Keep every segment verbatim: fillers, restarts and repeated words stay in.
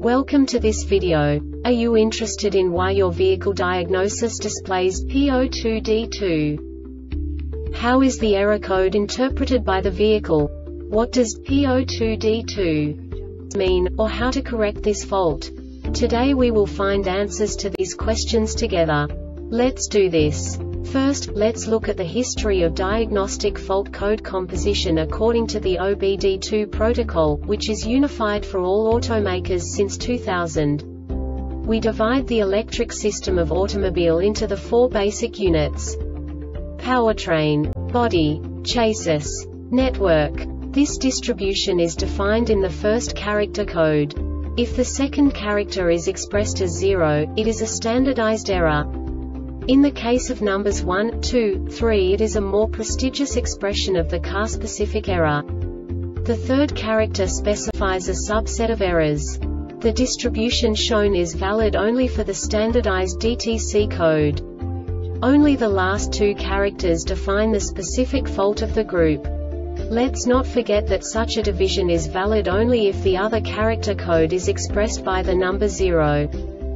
Welcome to this video. Are you interested in why your vehicle diagnosis displays P zero two D two? How is the error code interpreted by the vehicle? What does P zero two D two mean, or how to correct this fault? Today we will find answers to these questions together. Let's do this. First, let's look at the history of diagnostic fault code composition according to the O B D two protocol, which is unified for all automakers since two thousand. We divide the electric system of automobile into the four basic units: powertrain, body, chassis, network. This distribution is defined in the first character code. If the second character is expressed as zero, it is a standardized error. In the case of numbers one, two, three, it is a more prestigious expression of the car-specific error. The third character specifies a subset of errors. The distribution shown is valid only for the standardized D T C code. Only the last two characters define the specific fault of the group. Let's not forget that such a division is valid only if the other character code is expressed by the number zero.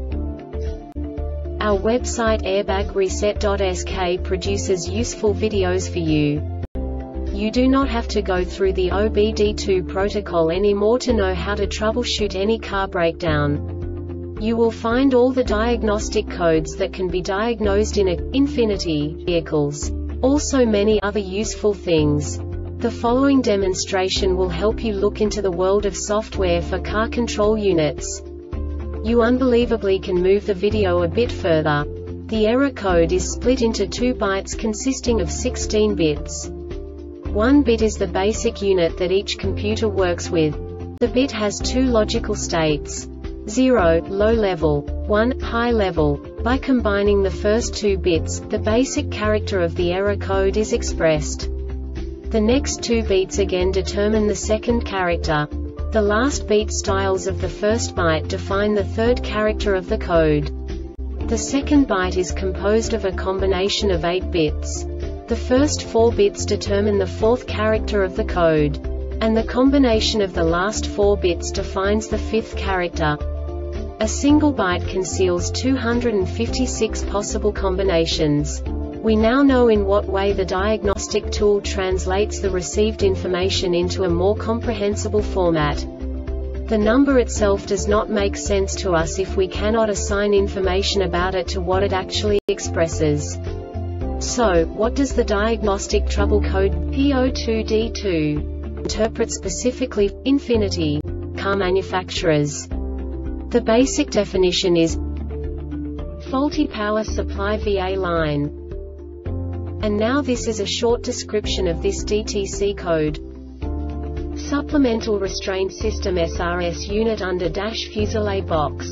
Our website airbag reset dot S K produces useful videos for you. You do not have to go through the O B D two protocol anymore to know how to troubleshoot any car breakdown. You will find all the diagnostic codes that can be diagnosed in a Infiniti vehicles. Also many other useful things. The following demonstration will help you look into the world of software for car control units. You unbelievably can move the video a bit further. The error code is split into two bytes consisting of sixteen bits. One bit is the basic unit that each computer works with. The bit has two logical states: zero, low level, one, high level. By combining the first two bits, the basic character of the error code is expressed. The next two beats again determine the second character. The last beat styles of the first byte define the third character of the code. The second byte is composed of a combination of eight bits. The first four bits determine the fourth character of the code. And the combination of the last four bits defines the fifth character. A single byte conceals two hundred fifty-six possible combinations. We now know in what way the diagnostic tool translates the received information into a more comprehensible format. The number itself does not make sense to us if we cannot assign information about it to what it actually expresses. So, what does the diagnostic trouble code P zero two D two interpret specifically for Infiniti car manufacturers? The basic definition is faulty power supply V A line. And now this is a short description of this D T C code. Supplemental Restraint System S R S unit under dash fuselage box.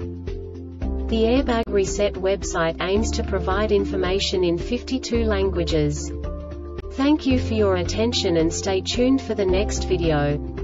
The Airbag Reset website aims to provide information in fifty-two languages. Thank you for your attention and stay tuned for the next video.